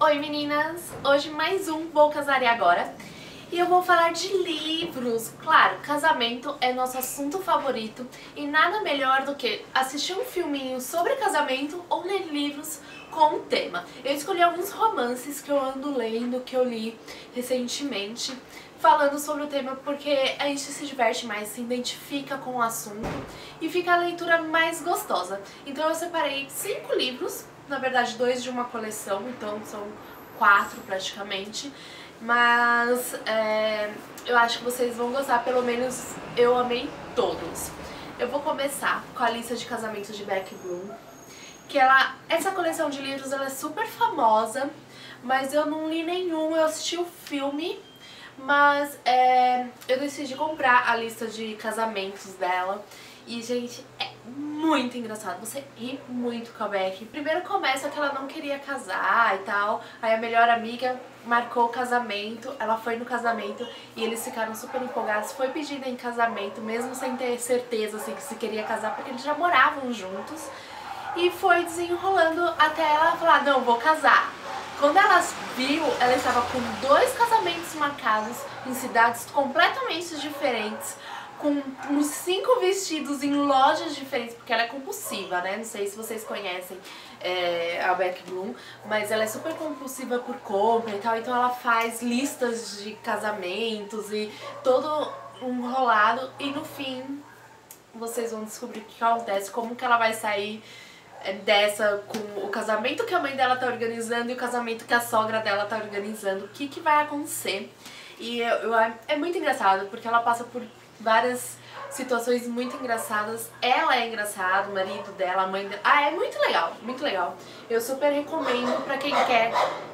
Oi meninas! Hoje mais um Vou Casar e Agora. E eu vou falar de livros. Claro, casamento é nosso assunto favorito e nada melhor do que assistir um filminho sobre casamento ou ler livros com o tema. Eu escolhi alguns romances que eu ando lendo, que eu li recentemente, falando sobre o tema porque a gente se diverte mais, se identifica com o assunto e fica a leitura mais gostosa. Então eu separei 5 livros, na verdade 2 de uma coleção, então são 4 praticamente, mas eu acho que vocês vão gostar, pelo menos eu amei todos. Eu vou começar com a lista de casamentos de Beck Bloom, que essa coleção de livros ela é super famosa, mas eu não li nenhum, eu assisti o filme, mas eu decidi comprar a lista de casamentos dela. E, gente, é muito engraçado, você ri muito com a Beck. Primeiro começa que ela não queria casar e tal, aí a melhor amiga marcou o casamento, ela foi no casamento e eles ficaram super empolgados, foi pedida em casamento, mesmo sem ter certeza assim, que se queria casar, porque eles já moravam juntos. E foi desenrolando até ela falar, não, vou casar. Quando ela viu, ela estava com 2 casamentos marcados em cidades completamente diferentes, com uns 5 vestidos em lojas diferentes, porque ela é compulsiva, né? Não sei se vocês conhecem a Beck Bloom, mas ela é super compulsiva por compra e tal, então ela faz listas de casamentos e todo um rolado, e no fim vocês vão descobrir o que acontece, como que ela vai sair dessa com o casamento que a mãe dela tá organizando e o casamento que a sogra dela tá organizando, o que vai acontecer. E é muito engraçado, porque ela passa por várias situações muito engraçadas. Ela é engraçada, o marido dela, a mãe dela. É muito legal, muito legal. Eu super recomendo pra quem quer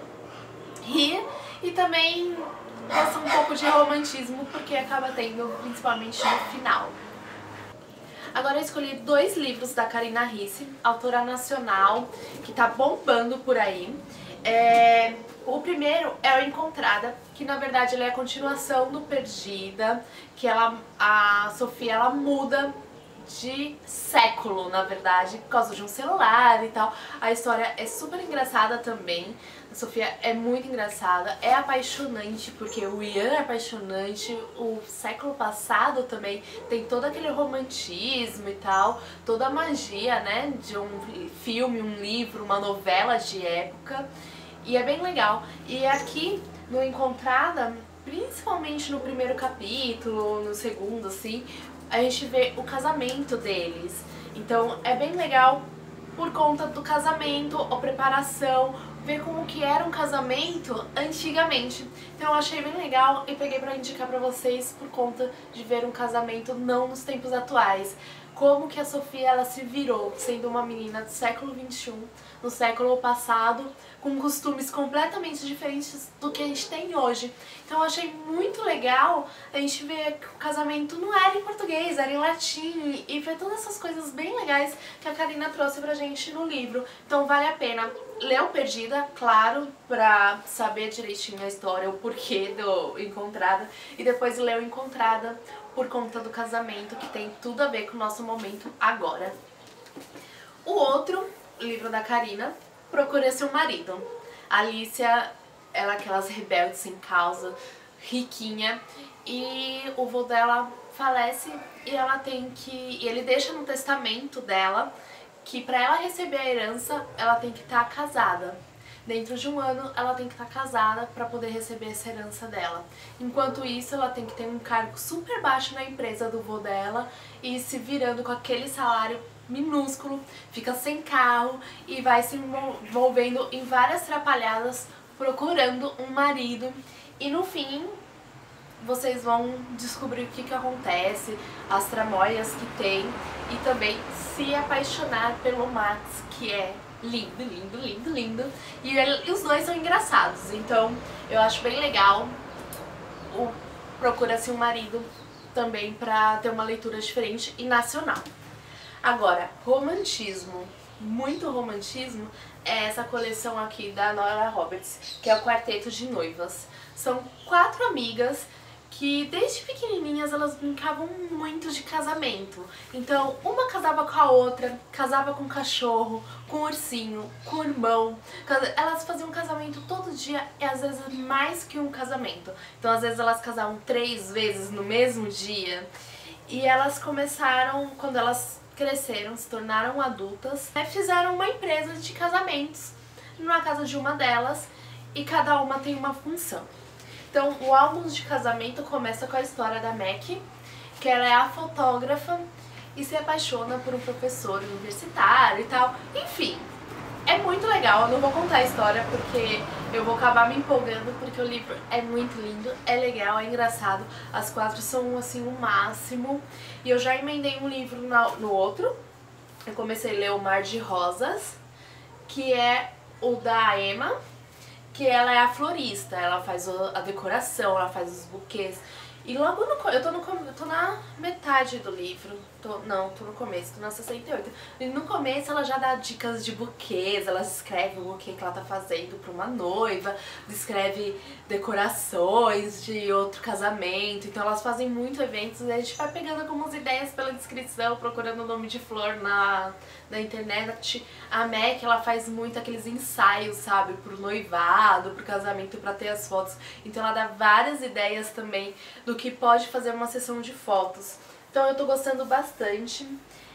rir e também gosta um pouco de romantismo, porque acaba tendo, principalmente no final. Agora eu escolhi 2 livros da Karina Risse, autora nacional, que tá bombando por aí. O primeiro é o Encontrada, que na verdade ele é a continuação do Perdida, que a Sofia ela muda de século, na verdade, por causa de um celular e tal. A história é super engraçada também. A Sofia é muito engraçada, é apaixonante, porque o Ian é apaixonante, o século passado também tem todo aquele romantismo e tal, toda a magia, né, de um filme, um livro, uma novela de época, e é bem legal. E aqui no Encontrada, principalmente no primeiro capítulo, no segundo, assim, a gente vê o casamento deles. Então é bem legal por conta do casamento, a preparação, ver como que era um casamento antigamente. Então eu achei bem legal e peguei pra indicar pra vocês por conta de ver um casamento não nos tempos atuais. Como que a Sofia ela se virou, sendo uma menina do século XXI, no século passado, com costumes completamente diferentes do que a gente tem hoje. Então eu achei muito legal a gente ver que o casamento não era em português, era em latim, e ver todas essas coisas bem legais que a Karina trouxe pra gente no livro. Então vale a pena ler o Perdida, claro, pra saber direitinho a história, o porquê do Encontrada, e depois ler o Encontrada por conta do casamento, que tem tudo a ver com o nosso momento agora. O outro livro da Karina, Procure Seu Marido. A Alicia, ela é aquelas rebeldes sem causa, riquinha, e o vô dela falece e ele deixa no testamento dela que pra ela receber a herança, ela tem que estar casada. Dentro de um ano, ela tem que estar casada para poder receber essa herança dela. Enquanto isso, ela tem que ter um cargo super baixo na empresa do vô dela e se virando com aquele salário minúsculo, fica sem carro e vai se envolvendo em várias trapalhadas procurando um marido. E no fim, vocês vão descobrir o que acontece, as tramóias que tem e também se apaixonar pelo Max, que é lindo, lindo, lindo, lindo. E os dois são engraçados, então eu acho bem legal o Procura-se um Marido também pra ter uma leitura diferente e nacional. Agora, romantismo, muito romantismo, é essa coleção aqui da Nora Roberts, que é o Quarteto de Noivas. São 4 amigas que desde pequenininhas elas brincavam muito de casamento. Então uma casava com a outra, casava com o cachorro, com o ursinho, com o irmão. Elas faziam um casamento todo dia e às vezes mais que um casamento. Então às vezes elas casavam 3 vezes no mesmo dia. E elas começaram, quando elas cresceram, se tornaram adultas, fizeram uma empresa de casamentos na casa de uma delas e cada uma tem uma função. Então, o álbum de casamento começa com a história da Mac, que ela é a fotógrafa e se apaixona por um professor universitário e tal. Enfim, é muito legal. Eu não vou contar a história porque eu vou acabar me empolgando, porque o livro é muito lindo, é legal, é engraçado. As 4 são, assim, o máximo. E eu já emendei um livro no outro. Eu comecei a ler O Mar de Rosas, que é o da Emma, que ela é a florista, ela faz a decoração, ela faz os buquês. E logo eu tô na metade do livro, tô no começo, tô na 68. E no começo ela já dá dicas de buquês, ela escreve o buquê que ela tá fazendo pra uma noiva, descreve decorações de outro casamento. Então elas fazem muito eventos e a gente vai pegando algumas ideias pela descrição, procurando o nome de flor na internet. A Mac, ela faz muito aqueles ensaios, sabe, pro noivado, pro casamento, pra ter as fotos. Então ela dá várias ideias também do que pode fazer uma sessão de fotos. Então eu tô gostando bastante.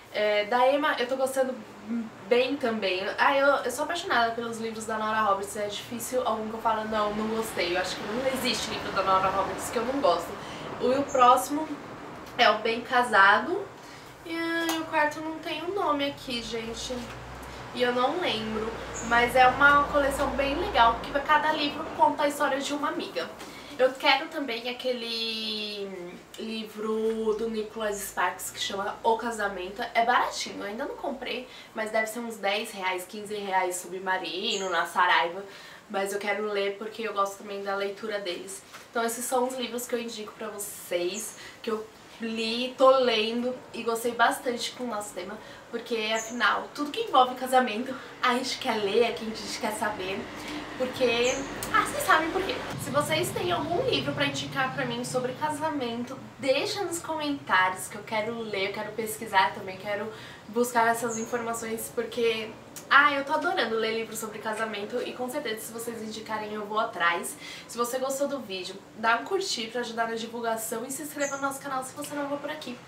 Da Emma eu tô gostando bem também. Eu sou apaixonada pelos livros da Nora Roberts. É difícil algum que eu falo, não gostei. Eu acho que não existe livro da Nora Roberts que eu não gosto. O próximo é o Bem Casado. E o quarto não tem um nome aqui, gente. E eu não lembro. Mas é uma coleção bem legal, porque cada livro conta a história de uma amiga. Eu quero também aquele livro do Nicholas Sparks que chama O Casamento. É baratinho, eu ainda não comprei, mas deve ser uns 10 reais, 15 reais Submarino, na Saraiva. Mas eu quero ler porque eu gosto também da leitura deles. Então esses são os livros que eu indico pra vocês, que eu li, tô lendo e gostei bastante com o nosso tema, porque afinal, tudo que envolve casamento, a gente quer ler, a gente quer saber, porque... vocês sabem por quê. Se vocês têm algum livro pra indicar pra mim sobre casamento, deixa nos comentários que eu quero ler, eu quero pesquisar também, quero buscar essas informações, porque... eu tô adorando ler livros sobre casamento e com certeza se vocês indicarem eu vou atrás. Se você gostou do vídeo, dá um curtir pra ajudar na divulgação e se inscreva no nosso canal se você não for por aqui.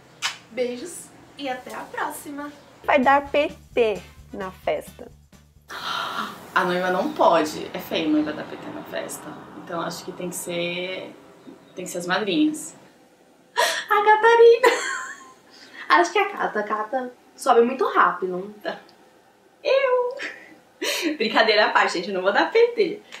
Beijos e até a próxima! Vai dar PT na festa. A noiva não pode, é feio noiva dar PT na festa. Então acho que tem que ser as madrinhas. A Catarina! Acho que a Cata sobe muito rápido. Brincadeira à parte, gente, eu não vou dar PT.